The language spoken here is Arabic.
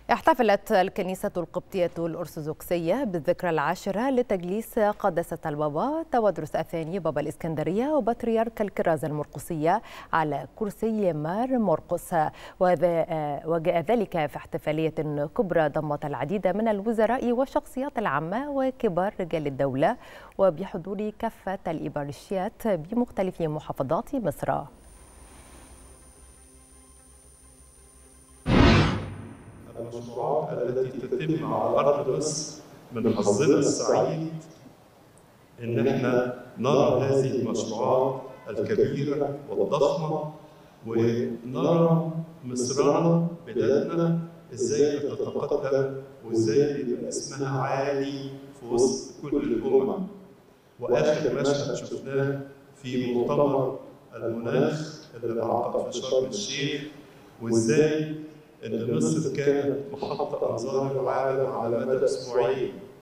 احتفلت الكنيسة القبطية الأرثوذكسية بالذكرى العاشرة لتجليس قداسة البابا تودرس الثاني بابا الإسكندرية وبطريرك الكرازة المرقسية على كرسي مار مرقس، وجاء ذلك في احتفالية كبرى ضمت العديد من الوزراء والشخصيات العامة وكبار رجال الدولة وبحضور كافة الإبرشيات بمختلف محافظات مصر. المشروعات التي تتم على أرض مصر من حظنا السعيد إن احنا نرى هذه المشروعات الكبيرة والضخمة، ونرى مصرنا بلادنا ازاي بتتقدم وازاي بيبقى اسمها عالي في وسط كل الأمم. وآخر مشهد شفناه في مؤتمر المناخ اللي انعقد في شرم الشيخ، وازاي إن مصر كانت محط أنظار العالم على مدى أسبوعين.